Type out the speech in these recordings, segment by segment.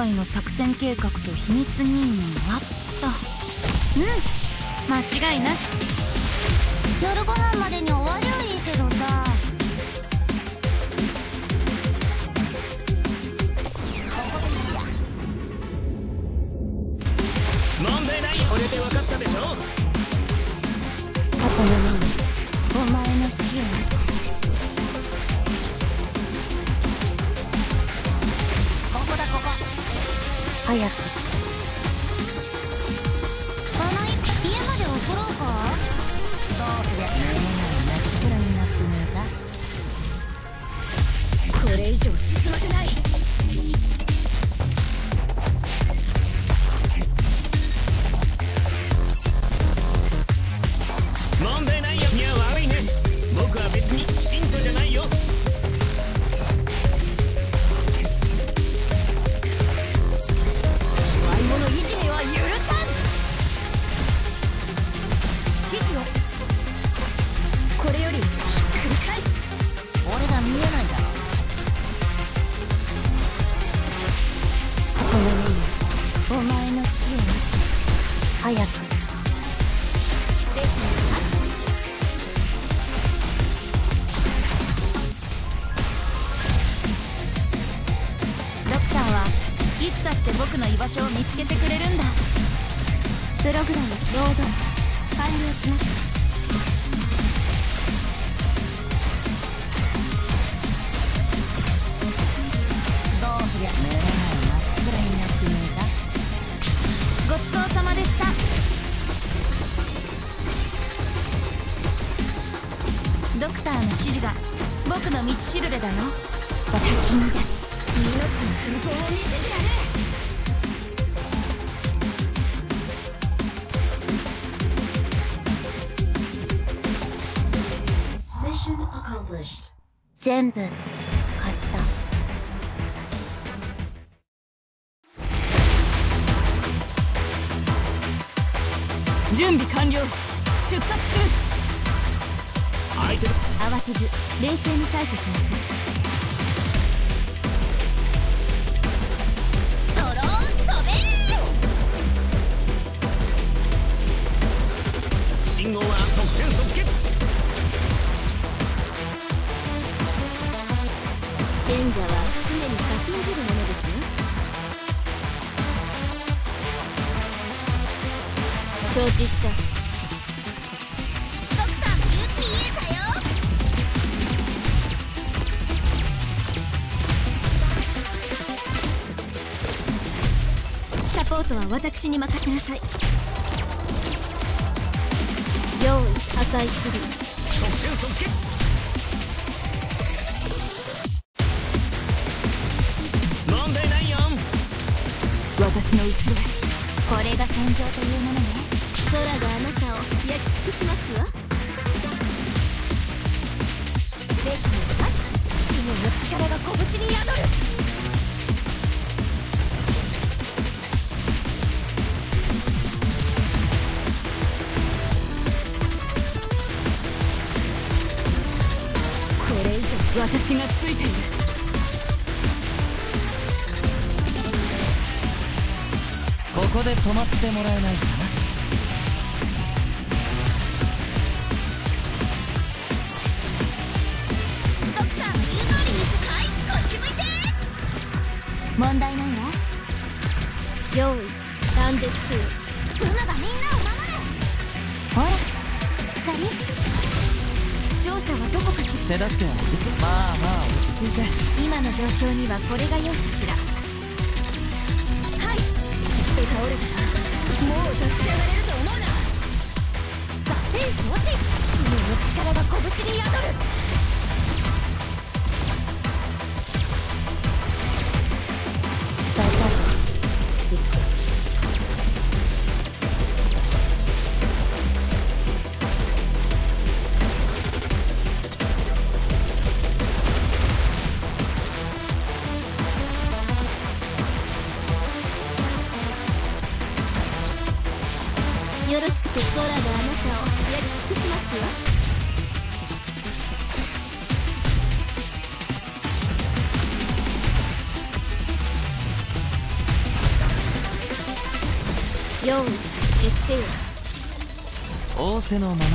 回の作戦計画と秘密任務があった。間違いなし。 夜ご飯までに終わりゃいいけどさ。 問題ない。これで分かったでしょ。 ここの目にお前の死を映す。ここだここ。早くこの一家まで送ろうか。どうすりゃ目の前真っ暗になってねえか。 これ以上進ませない。 問題ないよ。いや悪いね。僕は別に信徒じゃないよ。 弱い者いじめは許さん。指示をこれよりひっくり返す。 俺が見えないだろ。この目にお前の死を映す。早くいつだって僕の居場所を見つけてくれるんだ。 プログラムロード完了しました。どうすりゃ目の前真っ暗になってねえか。 ごちそうさまでした。ドクターの指示が僕の道しるべだよ。 お先に出す。 ミノスの寸法を見せてやる。 全部買った。 準備完了。出発する。 相手だ。 慌てず冷静に対処しなさい。ドローン飛べ信号は即戦即決。 賢者は常に先んじるものですよ。承知した。ドクターの言う見えたよ。サポートは私に任せなさい。用意破壊する。 即戦即決。問題ないよ。 私の後ろへ。 これが戦場というものね。 空があなたを焼き尽くしますわ。 ぜひよし。 死の力が拳に宿る。これ以上私がついている。 ここで止まってもらえないかな。 ドクターの言う通りにはい腰向いて。 問題ないわ。 用意断絶する。 ルナがみんなを守る。ほらしっかり。 負傷者はどこかしら。 手助けはまあまあ落ち着いて。 今の状況にはこれが良いかしら。はい。一度倒れたらもう立ち上がれると思うな。合点承知。死の力が拳に宿る。 大丈夫。行く。 よろしくて空があなたを焼き尽くしますわ。 用意行ってよ。 仰せのままに。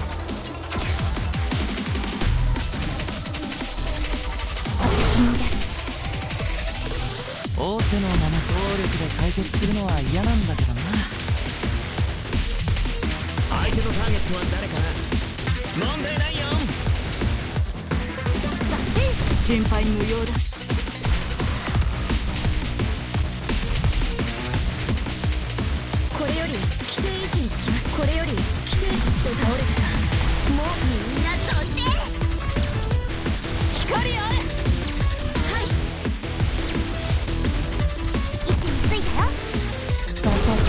仰せのまま。暴力で解決するのは嫌なんだけどな。 相手のターゲットは誰かな。問題ないよ。 心配無用だ。これより規定位置につきます。これより規定位置で倒れたらもうみんな飛んで光あれ。はい、 位置についたよ。どうぞ。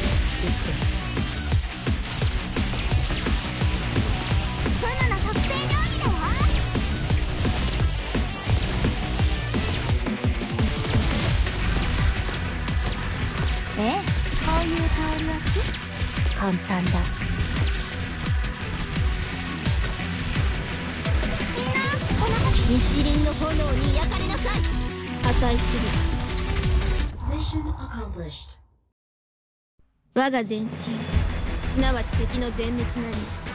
ふむの特製料理だよ。ええ、こういう香りは好き。簡単だ。みんなお腹すい日輪の炎に焼かれなさい。破壊する。我が前進、すなわち敵の全滅なり。